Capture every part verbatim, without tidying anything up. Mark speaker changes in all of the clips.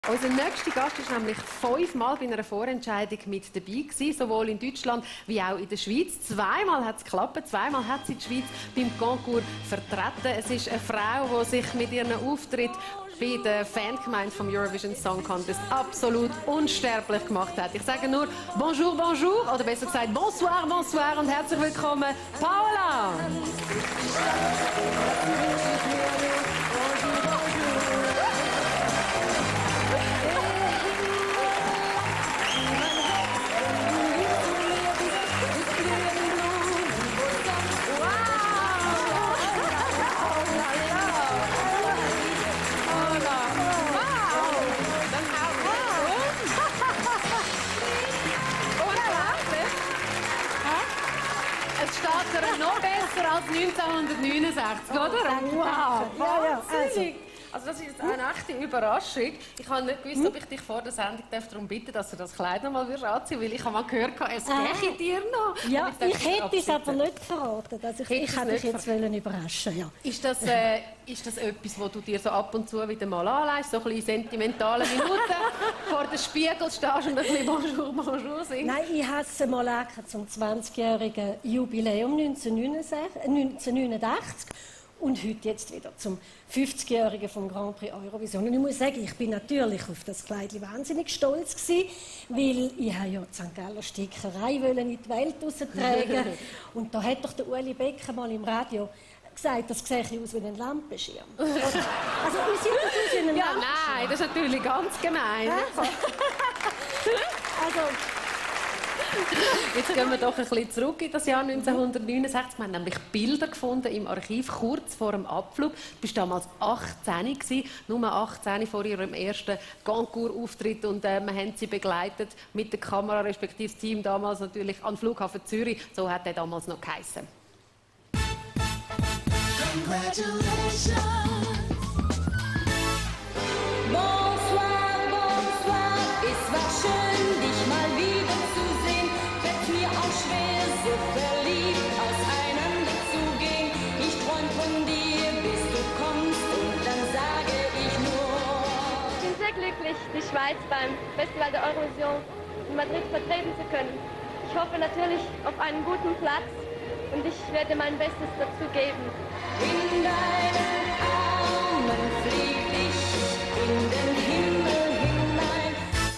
Speaker 1: Unser nächster Gast war nämlich fünfmal bei einer Vorentscheidung mit dabei gewesen, sowohl in Deutschland wie auch in der Schweiz. Zweimal hat es geklappt, zweimal hat sie die Schweiz beim Concours vertreten. Es ist eine Frau, die sich mit ihrem Auftritt bei der Fangemeinde vom Eurovision Song Contest absolut unsterblich gemacht hat. Ich sage nur Bonjour, Bonjour, oder besser gesagt Bonsoir, Bonsoir und herzlich willkommen, Paola! Es steht dir noch besser als neunzehnhundertneunundsechzig, oder? Wow,
Speaker 2: ja, ja, also.
Speaker 1: Also das ist jetzt eine echte Überraschung. Ich habe nicht gewusst, ob ich dich vor der Sendung darum bitten darf, dass du das Kleid noch mal anziehen, weil ich habe mal gehört, es gehe dir noch.
Speaker 2: Ja, ich, ich hätte es aber nicht verraten. Also ich ich hätte dich jetzt wollen überraschen. Ja.
Speaker 1: Ist das, äh, ist das etwas, wo du dir so ab und zu wieder mal anlegst, so ein bisschen sentimentale Minuten vor dem Spiegel stehst und ein bisschen Bonjour, Bonjour singst?
Speaker 2: Nein, ich habe es mal angehört zum zwanzigjährigen Jubiläum neunzehnhundertneunundachtzig. Und heute jetzt wieder zum fünfzigjährigen vom Grand Prix Eurovision. Und ich muss sagen, ich bin natürlich auf das Kleid wahnsinnig stolz gewesen, weil ich ja die Sankt Galler Stickerei in die Welt raustragen. Und da hat doch der Ueli Becker mal im Radio gesagt, das sehe ich aus wie ein Lampenschirm. Also, wie sieht das aus wie ein
Speaker 1: Ja,
Speaker 2: Lampenschirm?
Speaker 1: nein, das ist natürlich ganz gemein.
Speaker 2: Also,
Speaker 1: Jetzt gehen wir doch ein bisschen zurück in das Jahr neunzehnhundertneunundsechzig. Wir haben nämlich Bilder gefunden im Archiv kurz vor dem Abflug. Du warst damals achtzehn gewesen, nur achtzehn vor ihrem ersten Concours-Auftritt und äh, wir haben sie begleitet mit der Kamera, respektive das Team damals natürlich an den Flughafen Zürich. So hat er damals noch geheißen.
Speaker 3: Congratulations.
Speaker 4: Glücklich, die Schweiz beim Festival der Eurovision in Madrid vertreten zu können. Ich hoffe natürlich auf einen guten Platz und ich werde mein Bestes dazu geben.
Speaker 3: In deinen Armen flieg ich in den Himmel hinein.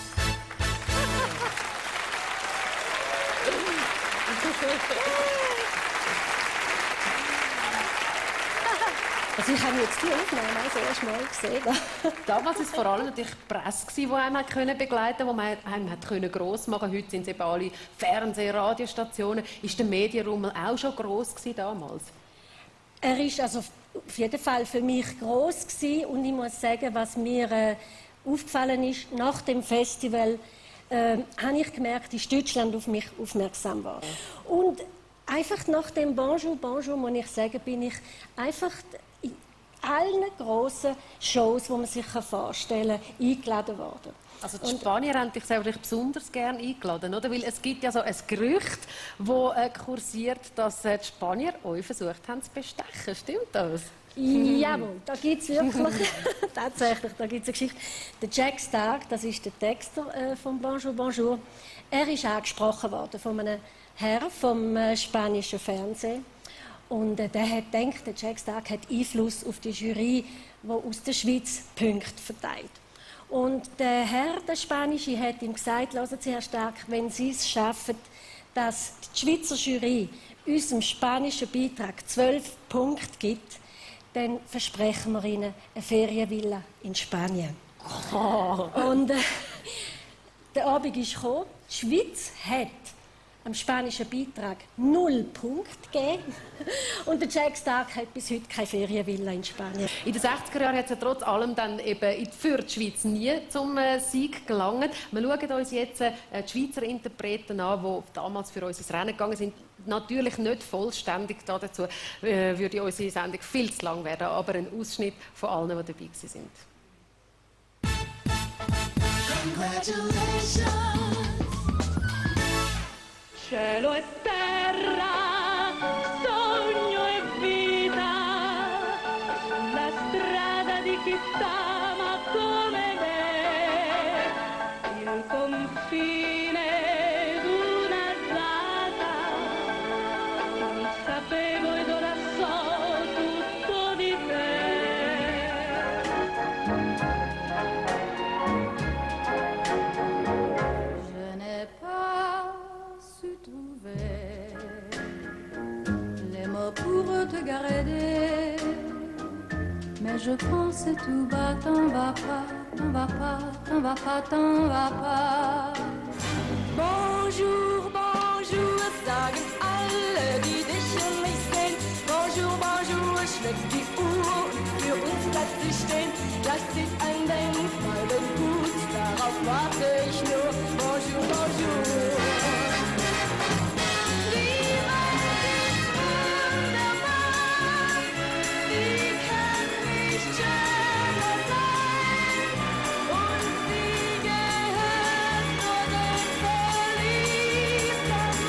Speaker 2: also ich habe jetzt die Aufnahme das erste Mal gesehen.
Speaker 1: Damals war es vor allem natürlich die Presse, die einem hat können begleiten konnte, die einem hat können gross machen konnte. Heute sind es eben alle Fernseh-, Radiostationen. Ist der Medienrummel auch schon gross gewesen damals?
Speaker 2: Er war also auf jeden Fall für mich gross gewesen. Und ich muss sagen, was mir äh, aufgefallen ist, nach dem Festival äh, habe ich gemerkt, ist Deutschland auf mich aufmerksam geworden. Und einfach nach dem Bonjour, Bonjour, muss ich sagen, bin ich einfach in allen grossen Shows, die man sich vorstellen kann, eingeladen worden.
Speaker 1: Also die Spanier haben dich selbst besonders gerne eingeladen, oder? Weil es gibt ja so ein Gerücht, das äh, kursiert, dass äh, die Spanier euch versucht haben zu bestechen. Stimmt das?
Speaker 2: Jawohl, da gibt es wirklich, tatsächlich, da gibt es eine Geschichte. Der Jack Stark, das ist der Texter äh, von Bonjour, Bonjour, er ist angesprochen worden von einem Herr vom äh, spanischen Fernsehen. Und äh, der hat gedacht, der Jack Stark hat Einfluss auf die Jury, die aus der Schweiz Punkte verteilt. Und der Herr, der Spanische, hat ihm gesagt, hören Sie, Herr Stark, wenn Sie es schaffen, dass die Schweizer Jury unserem spanischen Beitrag zwölf Punkte gibt, dann versprechen wir Ihnen eine Ferienvilla in Spanien.
Speaker 1: Oh.
Speaker 2: Und äh, der Abend ist gekommen, die Schweiz hat am spanischen Beitrag null Punkte gegeben. Und der Jack Stark hat bis heute keine Ferienvilla in Spanien.
Speaker 1: In den sechziger Jahren hat es ja trotz allem dann eben für die Schweiz nie zum äh, Sieg gelangt. Wir schauen uns jetzt äh, die Schweizer Interpreten an, die damals für uns ins Rennen gegangen sind. Natürlich nicht vollständig dazu, äh, würde unsere Sendung viel zu lang werden, aber ein Ausschnitt von allen, die dabei waren.
Speaker 3: Congratulations.
Speaker 4: Cielo e terra, sogno e vita, la strada di chi t'ama come me.
Speaker 3: je pense tout bas, t'en vas pas, t'en vas pas, t'en vas pas, t'en vas pas. Bonjour, bonjour, sagen alle, die dich und mich sehen. Bonjour, bonjour, schlägt die Uhr und für uns bleibt sie stehen. Das ist ein Denkmal, denn gut, darauf warte ich nur. Bonjour, bonjour. Die Welt ist wunderbar, sie kann nicht schöner sein. Und sie gehört nur den Verliebten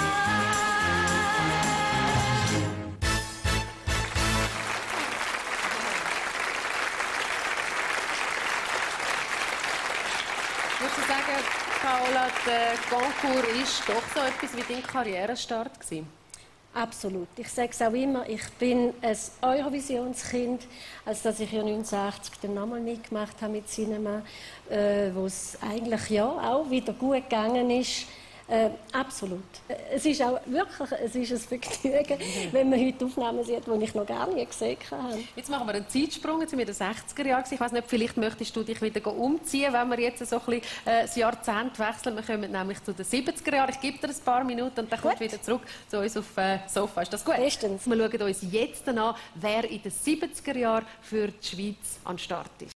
Speaker 3: an.
Speaker 1: Würdest du sagen, Paola, der Concours ist doch so etwas wie dein Karrierestart gewesen?
Speaker 2: Absolut. Ich sage es auch immer, ich bin ein Eurovisionskind, als dass ich ja neunzehnhundertachtzig dann nochmal mitgemacht habe mit Cinema, äh, wo es eigentlich ja auch wieder gut gegangen ist. Äh, absolut. Äh, Es ist auch wirklich es ist ein Vergnügen, wenn man heute Aufnahmen sieht, die ich noch gar nie gesehen habe.
Speaker 1: Jetzt machen wir einen Zeitsprung, jetzt sind wir in den sechziger Jahren. Ich weiß nicht, vielleicht möchtest du dich wieder umziehen, wenn wir jetzt so ein bisschen äh, das Jahrzehnt wechseln. Wir kommen nämlich zu den siebziger Jahren. Ich gebe dir ein paar Minuten und dann kommt wieder zurück zu uns auf äh, Sofa. Ist das gut?
Speaker 2: Bestens.
Speaker 1: Wir schauen uns jetzt an, wer in den siebziger Jahren für die Schweiz an den Start ist.